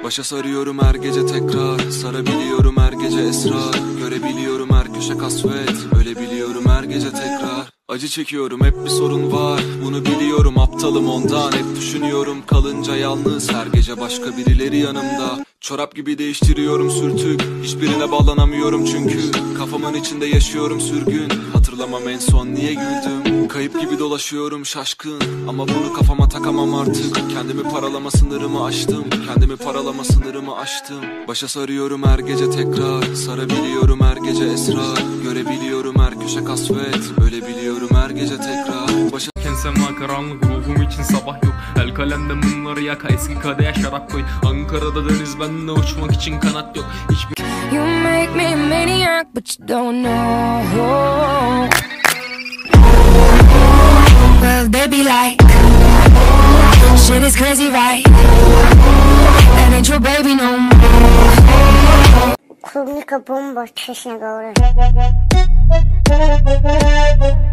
Başa sarıyorum her gece tekrar, sarabiliyorum her gece esrar. Görebiliyorum her köşe kasvet, ölebiliyorum her gece tekrar. Acı çekiyorum, hep bir sorun var, bunu biliyorum, aptalım ondan. Hep düşünüyorum kalınca yalnız, her gece başka birileri yanımda. Çorap gibi değiştiriyorum sürtük, hiçbirine bağlanamıyorum çünkü kafamın içinde yaşıyorum sürgün. Hatırlamam en son niye güldüm. Kayıp gibi dolaşıyorum şaşkın, ama bunu kafama takamam artık. Kendimi paralama sınırımı aştım, kendimi paralama sınırımı aştım. Başa sarıyorum her gece tekrar, sarabiliyorum her gece esrar. Görebiliyorum her köşe kasvet, ölebiliyorum her gece tekrar. Başa Sema karanlık, ruhum için sabah yok. El kalemde mumları yak, eski kadeye şarap koy. Ankara'da deniz, bende uçmak için kanat yok. Hiçbir You make me a maniac, but you don't know. Well, they be like, shit is crazy, right? That ain't your baby no more. Klubnika bomboş, çeşine doğru.